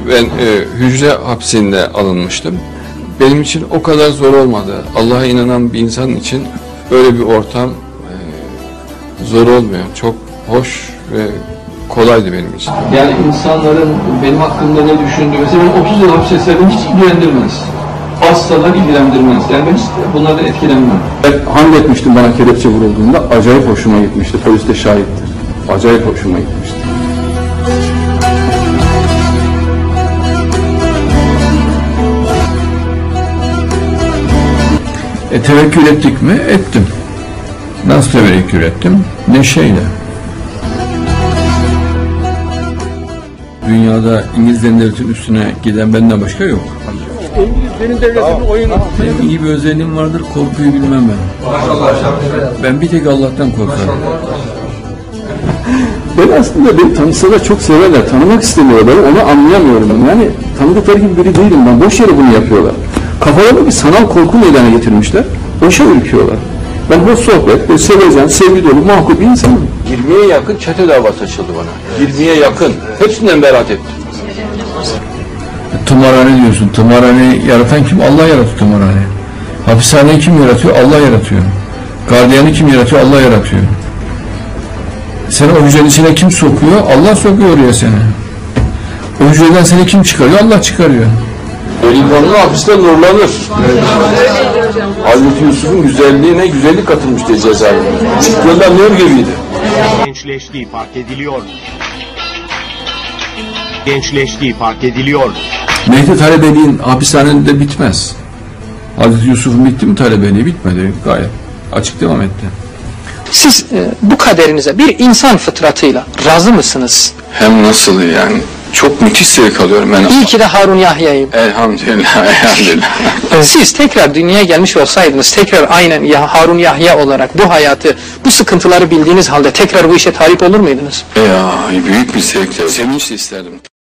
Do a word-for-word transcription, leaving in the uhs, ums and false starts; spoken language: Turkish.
Ben e, hücre hapsinde alınmıştım. Benim için o kadar zor olmadı. Allah'a inanan bir insan için böyle bir ortam e, zor olmuyor. Çok hoş ve kolaydı benim için. Yani insanların benim hakkımda ne düşündüğü, mesela ben otuz yıl hapis etseydim hiç ilgilendirmez. Asla ilgilendirmez. Yani ben hiç bunlardan etkilenmem. Ben hamd etmiştim bana kelepçe vurulduğunda, acayip hoşuma gitmişti. Polis de şahittir. Acayip hoşuma gitmişti. E, tevekkül ettik mi? Ettim. Nasıl tevekkül ettim? Neşeyle. Dünyada İngilizlerin devletinin üstüne giden benden başka yok. İngilizlerin devletinin oyunu. Benim iyi bir özelliğim vardır, korkuyu bilmem ben. Ben bir tek Allah'tan korkarım. Ben aslında beni tanısalar çok severler, tanımak istemiyorlar, onu anlayamıyorum. Yani tanıdıkları gibi biri değilim ben, boş yere bunu yapıyorlar. Kafalarına bir sanal korku meydana getirmişler, boşa ürküyorlar. Ben hoş sohbet, ve sevecen, sevgi dolu, makul bir insanım. yirmiye yakın çete davası açıldı bana. yirmiye yakın. Hepsinden beraat ettim. Tımarhane diyorsun. Tımarhaneyi yaratan kim? Allah yarattı tımarhaneyi. Hapishaneyi kim yaratıyor? Allah yaratıyor. Gardiyanı kim yaratıyor? Allah yaratıyor. Seni o hücrenin içine kim sokuyor? Allah sokuyor oraya seni. O hücreden seni kim çıkarıyor? Allah çıkarıyor. Delikanlı hapiste nurlanır. Evet. Hazreti Yusuf'un güzelliğine güzellik katılmıştı cezaevine. Çıktığında nur gibiydi. Gençleştiği fark ediliyor. Gençleştiği fark ediliyor. Mehdi talebeliğin hapishanede bitmez. Hazreti Yusuf'un bitti mi talebeliği? Bitmedi. Gayet açık devam etti. Siz e, bu kaderinize bir insan fıtratıyla razı mısınız? Hem nasıl yani? Çok müthiş zevk alıyorum ben. İyi ki de Harun Yahya'yım. Elhamdülillah, elhamdülillah. Siz tekrar dünyaya gelmiş olsaydınız, tekrar aynen ya Harun Yahya olarak bu hayatı, bu sıkıntıları bildiğiniz halde tekrar bu işe talip olur muydunuz? Ya büyük bir zevkle, sevinçle isterdim.